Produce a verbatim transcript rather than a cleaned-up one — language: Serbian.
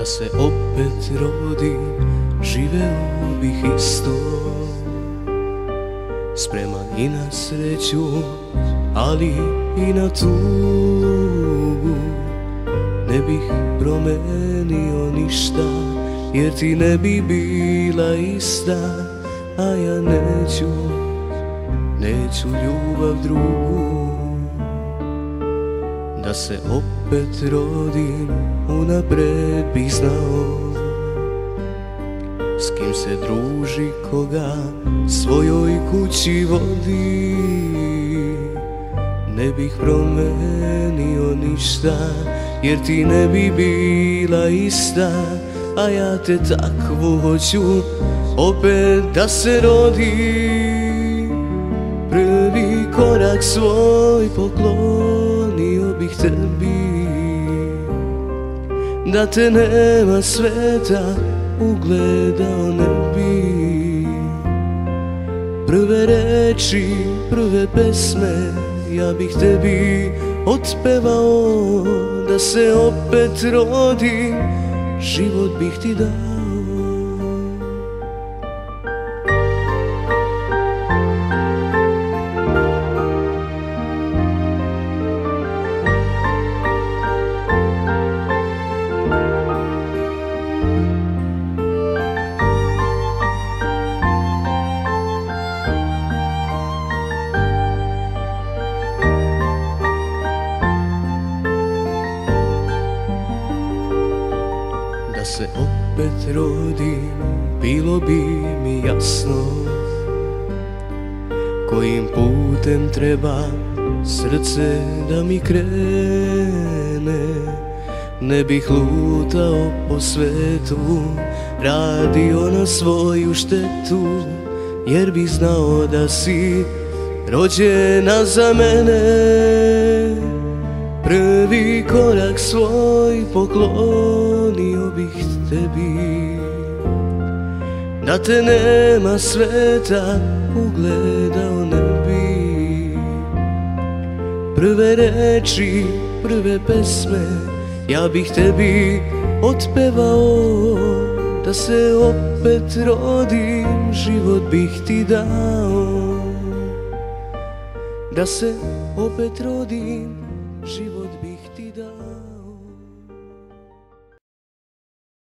se opet rodim, živeo bih isto, spreman i na sreću, ali i na tugu. Ne bih promenio ništa, jer ti ne bi bila ista, a ja neću, neću ljubav drugu. Da se opet rodim, unapred bih znao s kim se druži, koga svojoj kući vodi. Ne bih promenio ništa, jer ti ne bi bila ista, a ja te takvu hoću opet da se rodi. Prvi korak svoj poklonio bih tebi, da te nema sveta ugledao ne bi. Prve reči, prve pesme ja bih tebi otpevao, da se opet rodim, život bih ti dao. Da se opet rodim, bilo bi mi jasno kojim putem treba srce da mi krene. Ne bih lutao po svetu, radio na svoju štetu, jer bih znao da si rođena za mene. Prvi korak svoj poklonio bih tebi, da te nema sveta ugledao ne bi. Prve reči, prve pesme ja bih tebi otpevao, da se opet rodim, život bih ti dao. Da se opet rodim,